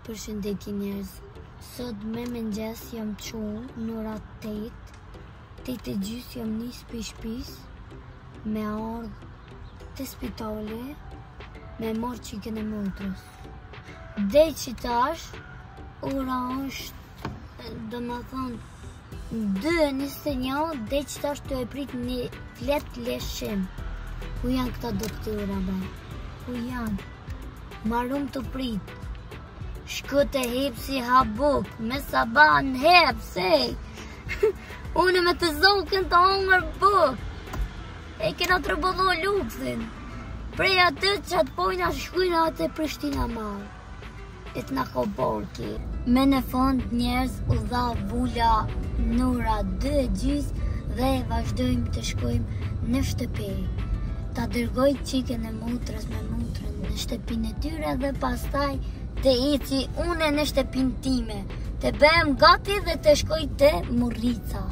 Përshëndetje njerëz. Sot me mëngjes jam çu në orat 8:30 jam nis për shtëpis me ardh te spitali me marrë qikën e motrës. Dhe që tash ora është domethënë 2:21 dhe që tash të e prit një flet leshim. Ku janë këta doktora be? Ku janë? Marum të prit. Shkët e hepsi habuk, me saban hepsi. Unë me të zokën të hongër buk. E kena të rëbëllu luksin. Prej atë që atë pojna shkujna atë e Prishtina marë. E të nga koborki. Me në fond njerëz u dha vula nëra 2:30 dhe vazhdojmë të shkojmë në shtëpi. Ta dërgoj qikën e motrës me motrën në shtëpinë e tyre dhe pastaj të eci une në shtëpinë time, të bëhem gati dhe të shkoj të Murrica.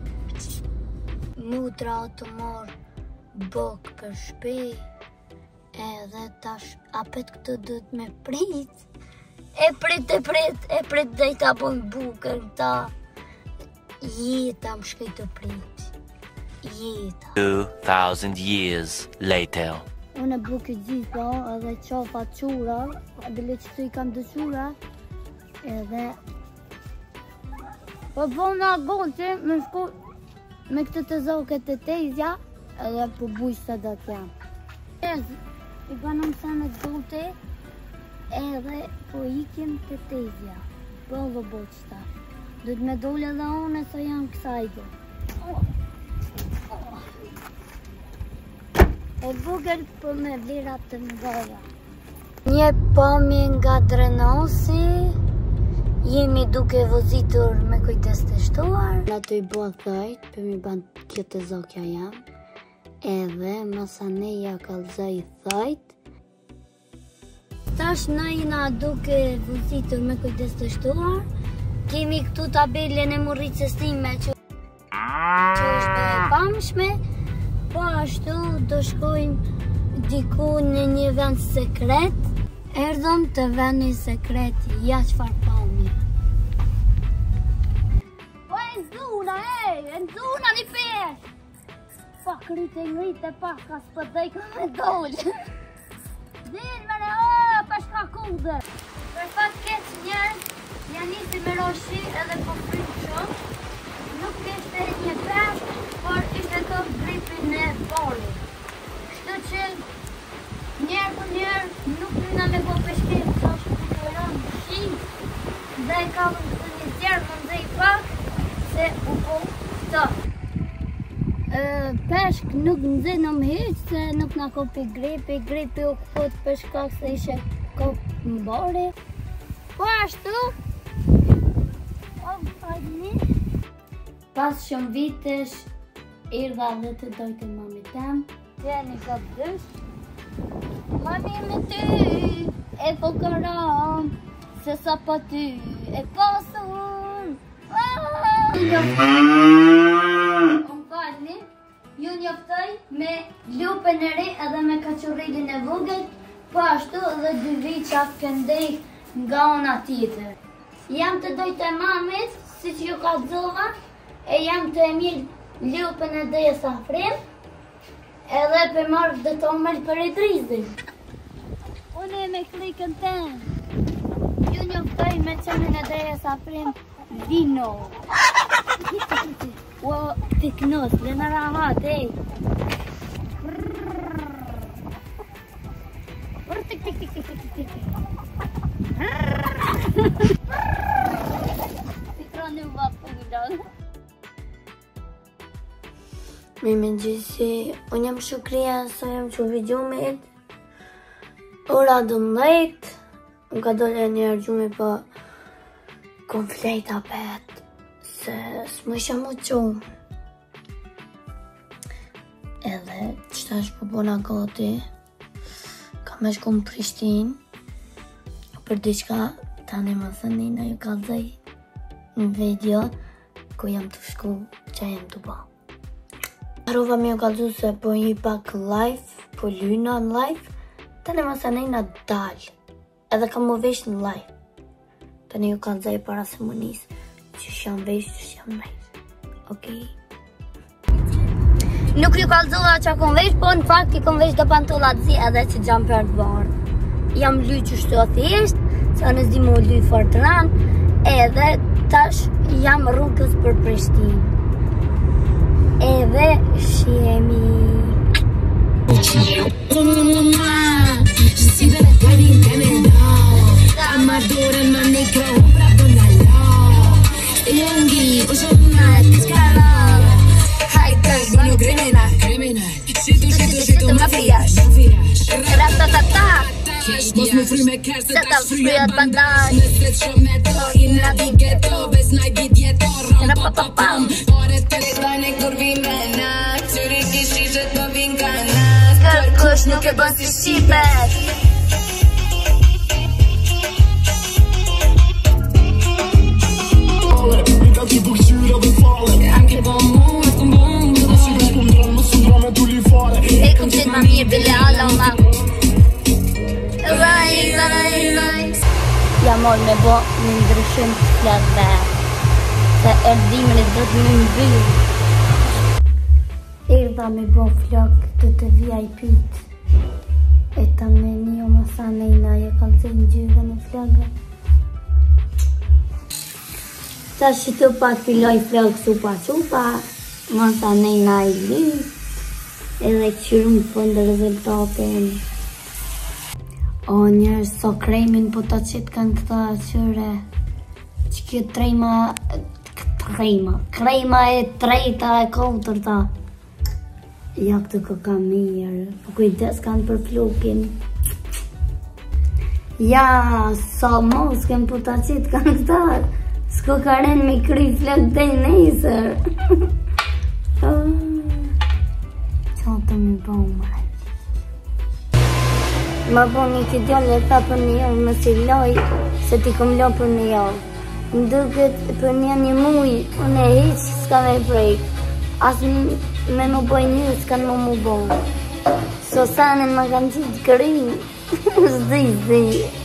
Motra të morë bok për shpi, edhe tash apet këtë dhët me prit. E prit dhe i ta bojnë bukër ta. Jeta më shkej të prit. Jeta. 2000 years later. Unë e buke gjitha edhe qafa qura, bile që të i kam të qura, edhe po bona goqe me shku me këtë të zoket të tezja, edhe po bujsh të do t'jam. I banëm sa me gote, edhe po ikim të tezja, po dhe boqta. Dhët me dole dhe une sa jam kësajdo. E buger për me vlirat të mëdha. Një pamje nga Drenosi, jemi duke vozitur me kujdes të shtuar. Ato i bua thajt, për mi ban këtë zokja jam, edhe masaneja kalzaj thajt. Tash na jena duke vozitur me kujdes të shtuar, kemi këtu tabelën e Murricës time që është e pamshme. Po ashtu do shkojmë diku në një vend sekret. Erdhëm të vendi sekret, ja çfarë pamje. Po e zuna, e zuna një pesh. Pak rrite, pak ka s'pëdej ka me dollë. Din me ne, peshka kude. Për fat keq njerës, janë nisi me roshi edhe po fritë shumë. Nuk ishte një pesh, por ishte të gripin e bolit. Kështu që njerë nuk lyna me po peshkim, që është të kërën shi, dhe ka vëndë një tjerë më ndëj pak, se u po këta. Peshk nuk nëzënëm heq, se nuk nga kopi gripi u këpot për shkak se ishe kop më bari. Po ashtu, pas shumë vitesh, erdha dhe të dojtë mami tem. Gjeni ka dësh. Mami me ty, e fokaram, se sa pa ty, e pasur. Unë falni, ju njoftoj me lupën e re edhe me kaqurrilin e vogël, po ashtu edhe 2 viqa këndej nga ona tjetër. Jam të dojtë e mamit, si që ju ka dzova, e jam të Emil lupën e dhe e safrim, edhe për marrë dhe të omel për e drizin. Unë e me klikën ten. Ju njoftoj me qëmën e dhe e safrim vino. O, të knos, le në rahat, ej. Tikroni u vapullon. Mi me gjithësi, unë jam Shukria, sa jam që videomit. Ora 12, më ka dole njerë gjume për kom flejt apet, se s'më isha më qumë. Edhe qëta është për bona gati, ka me shku në Prishtinë, për diçka, tani më thëni në ju kalzaj në video, ku jam të shku që jem të ba. Harova mi ju kalzu se po një pak live, po lyna në live, tani më thëni në dalë, edhe kam më vesh në live. Për në ju kalzoj para se më nisë. Që jam vesh, që jam vesh. Okej? Nuk ju kalzova që kom vesh, po në fakt i kom vesh do pantollat zi edhe që jumper të bardhë. Jam ly që shtu thjesht, se në zdi mu ly fort ran, edhe tash jam rrugës për Prishtinë. Edhe shihemi. Mos më fry me kërë se ta shfryat bandaj Nëse të shumë me to i në di geto Ves në gjit jeto ram-pa-pa-pam Pare të lejtone kur vim me na Qëri kishishet më vim ka nas Kërkush nuk e bën si shqipet Anke po mu, e këm bom E këm qenë ma mirë bile ala ma Ja mor me bo në ndryshim të flakve se erdimën e dhët me mbyll. Erdha me bo flak të VIP-t e ta me një masa nejna ja kanë të një gjyve në flakve. Ta shito pak filloj flak supa masa nejna i lyt edhe këshyrum fund rezultatin. O njerës, so kremin po ta qitë kanë këta qyre që kjo krema e trejta e katërta. Ja këtë këka mirë, po kujdes kanë për flukin. Ja, so mos kanë po ta qitë kanë këta, s'ko karen me kry flak dhe nesër. Qa të mi po mërë. Ma po një këtë gjallë e tha për një javë, më si loj, se ti kom lo për një javë. Më duket për një muj, unë e hiq s'ka me prejk. As me më boj një, s'ka në më boj. Sosanen ma kanë qitë këri, zdi.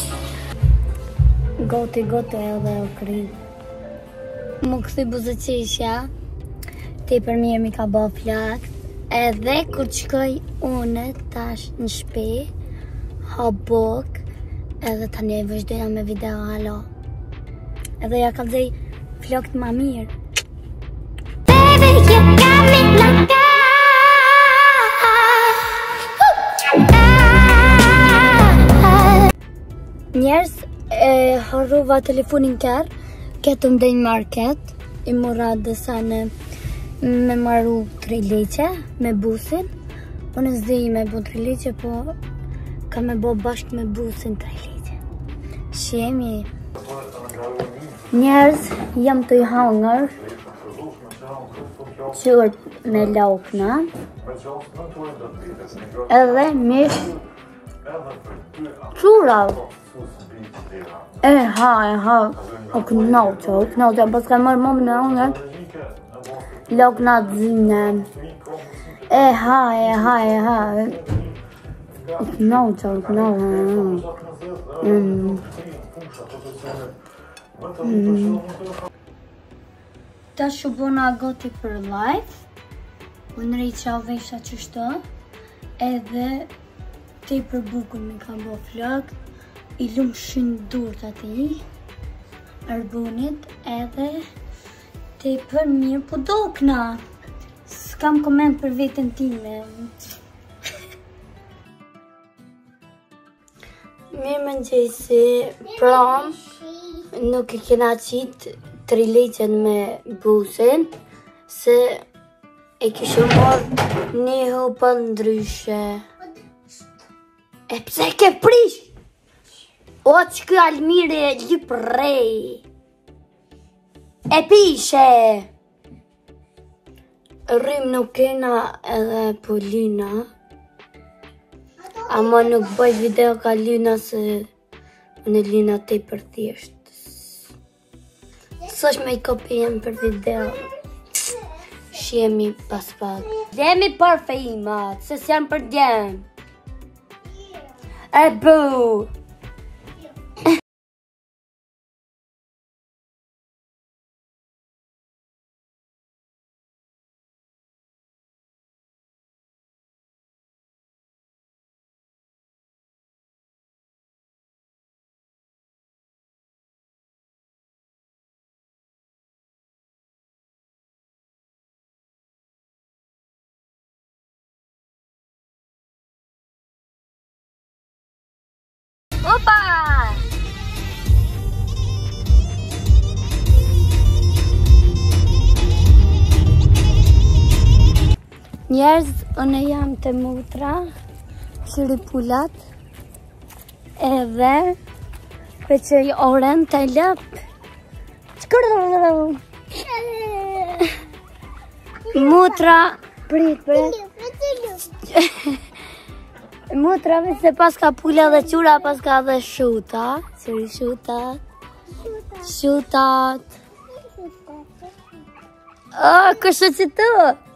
Goti edhe o këri. Më këthi buzëqeshja, ti për mirë mi ka bo flakt, edhe kur qëkoj une tash në shpi, ha bok, edhe tani e vazhdoja me video halo. Edhe ja kalzej flokët ma mirë. Baby, you got me like that. Njerës e harrova telefonin kërë, ketëm dhe një market, i mora dësa në me maru 3 leqe me busin. Unë zdi me bu 3 leqe, po ka me bo bashkë me busin 3 leqe. Shemi. Njerës, jam të i hangër, qërët me laukna, edhe mish qurav. E ha, o knauqa, pas ka mërë momë në hangër, laukna të zine. E ha. Knauqa. Ta shubona goti për live. Unë rejqa vesha qështo. Edhe te për bukën me ka bo flok. I lumë shumë durët ati. Arbunit edhe te për mirë po dokna. S'kam koment për vetën time. Mirë më nëgjesi, prom, nuk i kena qitë 3 leqen me busin, se e kishë morë një hopë ndryshe. E pse ke prish? O që kë Almire ljip rej. E pishe. Rrim nuk kena edhe Polina. Ama nuk bëj video ka Lina se në Lina te për thjesht. Sosh me i kopijem për video. Shemi pas pak. Djemi për fejmat, se s'jam për djem. E bu. Opa! Njerëz, unë jam të mutra, shripulat, edhe për që oren të lëp. Mutra, prit. Mutrave se pas ka pula dhe qura, pas ka dhe shuta. Qëri shutat. Kështë që të?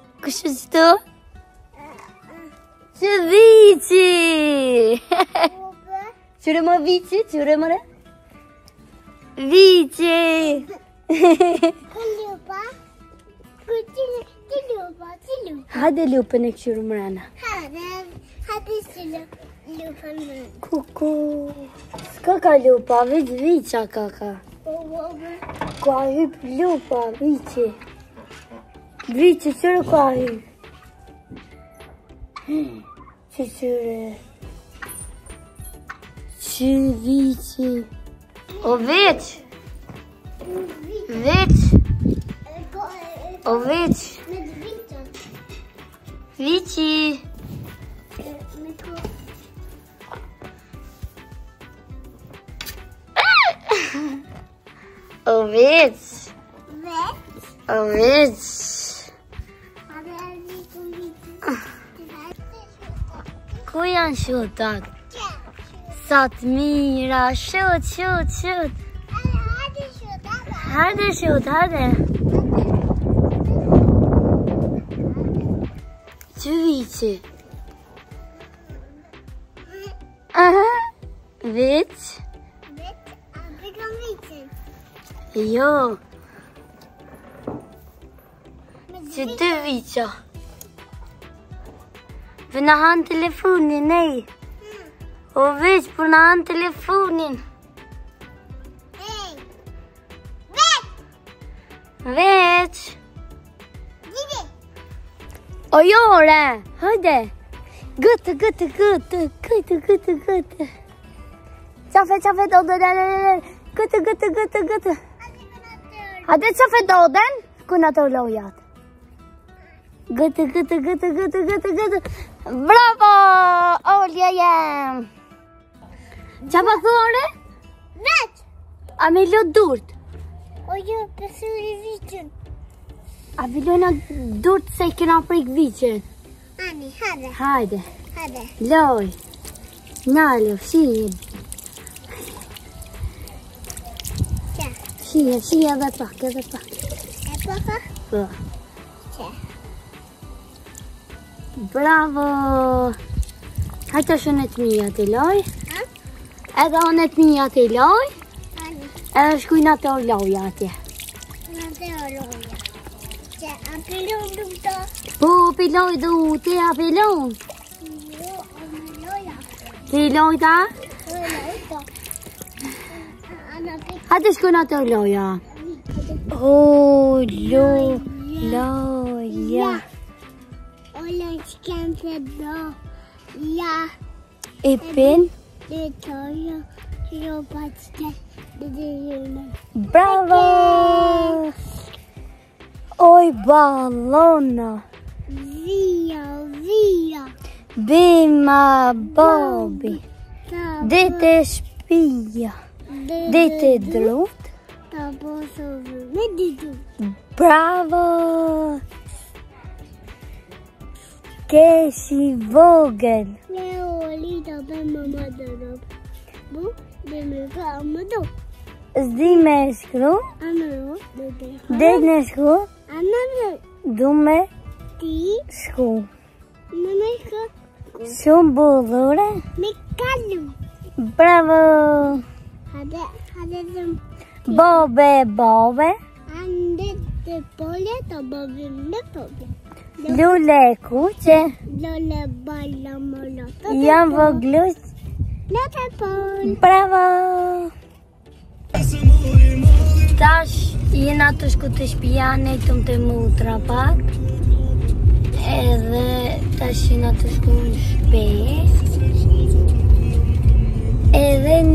Që vici! Qyre më vici, qyre më re? Vici! Hajde lupën e këshyru mrena. Hajde si lupën mrena. Kuku. S'ka ka lupa, vica ka. Ka hyp lupa, vici. Vici, qërë ka hyp? Që qërë? Që vici? O veç! O veç! Vici! O veç! Ku janë shutat? Sa të mira, shut. Hajde shut. Që vici? Vic? Jo. Që të vica? Vë në hanë telefonin, nej. O veç, për në hanë telefonin. Veç. O jore, hajde. Gëtë. Qafe, doden. Gëtë. Hajde qafe doden, kuna të lojat. Gëtë. Bravo, Olja jem. Qa pa thore? Veç! A me lo durt? O jo, pësuri vicën. A vilona durt se i kena prik vicën? Ani, Hajde. hajde. Loj. Nalo, shije. Shije edhe pak. E paka? Po. Që? Bravo. Hajtë shënë të mija të loj. Ha? Edhe onë të mija të loj. Ani, Edhe shkujna të loja atje. në të oloja. Që, a pilon nuk të? Po, piloj du, ti a pilon. Jo, a me loja. Piloj ta? O loja. Ana pikë. Hajtë shkujna të loja. O, loja. Ola s'kem të do. Ja. E pin. Dhe të jo patë të june. Bravo. Oj, ballona. Via. Bima, Bobi. Dite shpia. Dite drut. Ta poso me ditu. Bravo. Keshi vogël. Ne oli ta be mama dërëm. Bu, dhe me ka më do. Zdi me shkru. Anëro, Dhe në shkru. Anëro, Du me ti, shku. në me shko, Shumë bullure. me kalu. Bravo. Hade dhe Bobe. ande të polje të bëvim në tobe. Lule kuqe. Lole balla mëllo të Jam vogluq. në të polje. Bravo. Tash jena të shku të shpia, ne këtëm të mutra pak. Edhe tash jena të shku në shpe. Edhe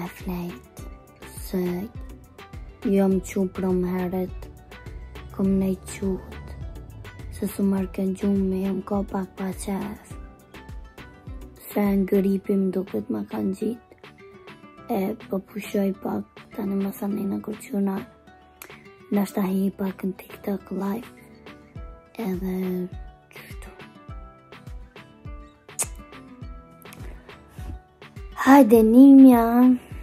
me flet se jam qu prom heret kom nej qut se su marrë kënë gjumë jam ka pak pa qef se në gripim duket ma kanë gjit po pushoj pak tani më thani në kërquna nashta hi pak në TikTok live edhe qështu hajde nimja